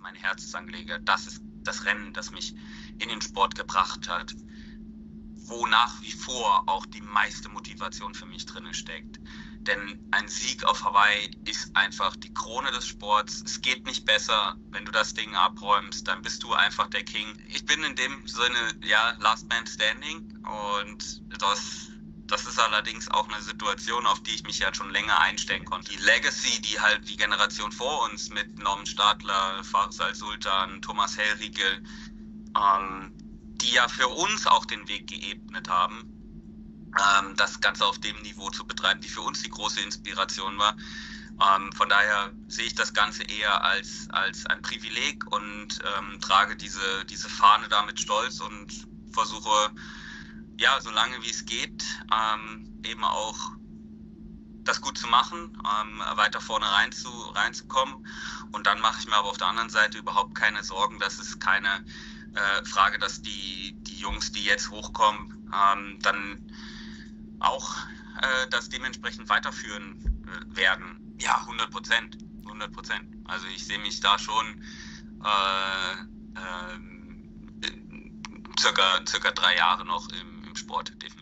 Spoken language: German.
meine Herzensangelegenheit. Das ist das Rennen, das mich in den Sport gebracht hat, wo nach wie vor auch die meiste Motivation für mich drin steckt. Denn ein Sieg auf Hawaii ist einfach die Krone des Sports. Es geht nicht besser, wenn du das Ding abräumst, dann bist du einfach der King. Ich bin in dem Sinne, ja, Last Man Standing, und das ist allerdings auch eine Situation, auf die ich mich ja schon länger einstellen konnte. Die Legacy, die halt die Generation vor uns mit Norman Stadler, Faisal Sultan, Thomas Hellriegel, die ja für uns auch den Weg geebnet haben, das Ganze auf dem Niveau zu betreiben, die für uns die große Inspiration war. Von daher sehe ich das Ganze eher als ein Privileg und trage diese Fahne da mit Stolz und versuche, ja, so lange wie es geht, eben auch das gut zu machen, weiter vorne reinzukommen. Und dann mache ich mir aber auf der anderen Seite überhaupt keine Sorgen, dass es keine Frage, dass die Jungs, die jetzt hochkommen, dann auch das dementsprechend weiterführen werden. Ja, 100%. Also ich sehe mich da schon circa 3 Jahre noch im Sport, definitiv.